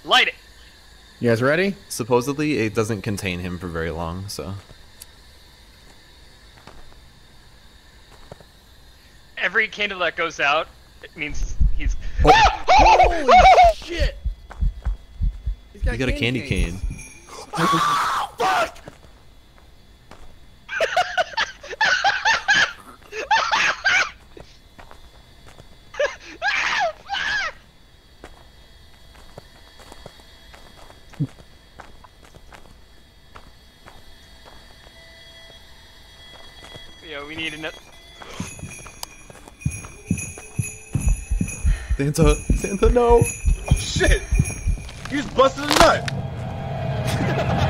Light it. You guys ready? Supposedly, it doesn't contain him for very long, so. Every candle that goes out, it means he's. Oh. Holy shit! He's You got a candy cane. Fuck! Yo, we need another. Santa, no! Oh shit! You just busted a nut!